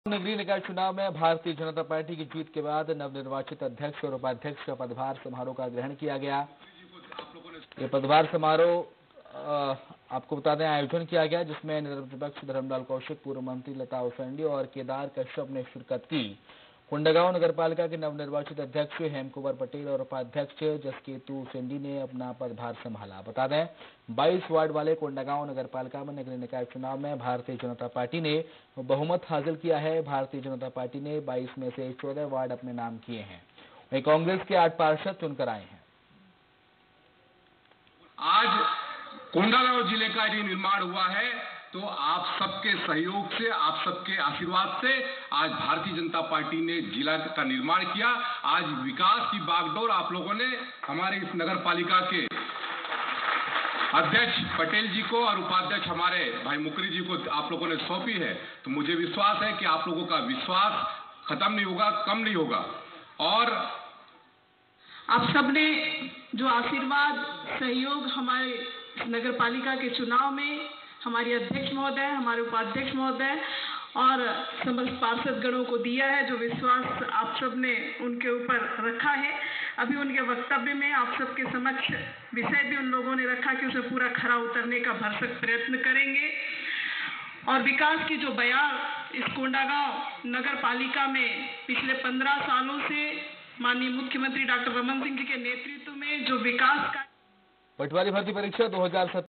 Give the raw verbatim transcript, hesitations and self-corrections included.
नगरीय निकाय चुनाव में भारतीय जनता पार्टी की जीत के बाद नवनिर्वाचित अध्यक्ष और उपाध्यक्ष का पदभार समारोह का ग्रहण किया गया। ये पदभार समारोह आपको बता दें आयोजन किया गया, जिसमें निरपेक्ष धर्मलाल कौशिक, पूर्व मंत्री लता उसेंडी और केदार कश्यप ने शिरकत की। कोंडागांव नगरपालिका के नवनिर्वाचित अध्यक्ष हेमकुंवर पटेल और उपाध्यक्ष जसकेतु उसेंडी ने अपना पदभार संभाला। बता दें बाईस वार्ड वाले कोंडागांव नगरपालिका में नगरीय निकाय चुनाव में भारतीय जनता पार्टी ने बहुमत हासिल किया है। भारतीय जनता पार्टी ने बाईस में से चौदह वार्ड अपने नाम किए हैं। वहीं कांग्रेस के आठ पार्षद चुनकर आए हैं। आज कोंडागांव जिले का जो निर्माण हुआ है तो आप सबके सहयोग से, आप सबके आशीर्वाद से आज भारतीय जनता पार्टी ने जिला का निर्माण किया। आज विकास की बागडोर आप लोगों ने हमारे इस नगर पालिका के अध्यक्ष पटेल जी को और उपाध्यक्ष हमारे भाई मुकरी जी को आप लोगों ने सौंपी है। तो मुझे विश्वास है कि आप लोगों का विश्वास खत्म नहीं होगा, कम नहीं होगा। और आप सबने जो आशीर्वाद, सहयोग हमारे नगर पालिका के चुनाव में हमारी अध्यक्ष महोदय, हमारे उपाध्यक्ष महोदय और समस्त पार्षद गणों को दिया है, जो विश्वास आप सबने उनके ऊपर रखा है। अभी उनके वक्तव्य में आप सबके समक्ष विषय भी उन लोगों ने रखा कि उसे पूरा खरा उतरने का भरसक प्रयत्न करेंगे। और विकास की जो बयार इस कोंडागांव नगर पालिका में पिछले पंद्रह सालों से माननीय मुख्यमंत्री डॉक्टर रमन सिंह जी के नेतृत्व में जो विकास का पटवारी भर्ती परीक्षा दो हजार